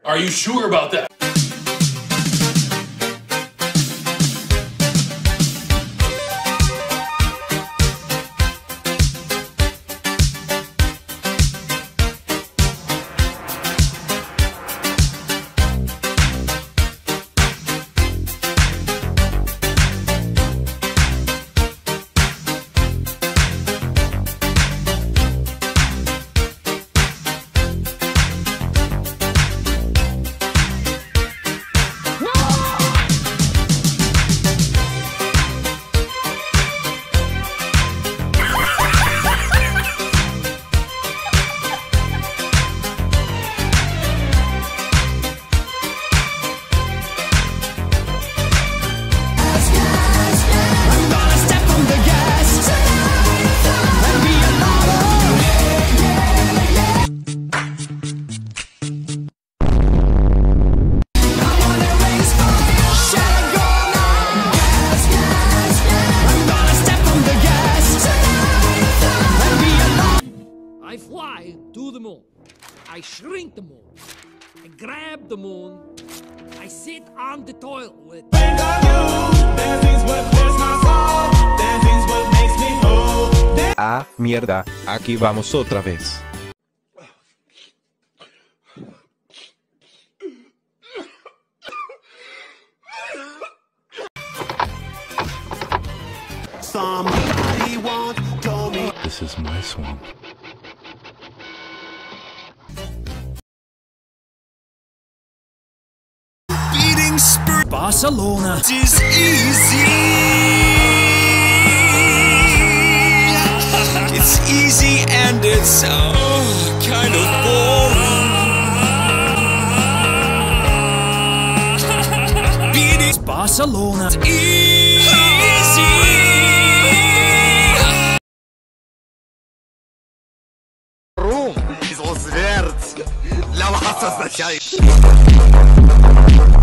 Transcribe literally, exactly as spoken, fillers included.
Are you sure about that? I fly to the moon. I shrink the moon. I grab the moon. I sit on the toilet. Ah, mierda, aquí vamos otra vez. Somebody once told me This is my swamp. beating spur Barcelona is easy. It's easy and it's oh, kind of boring. Beating Barcelona easy. Зло смерть для вас означает.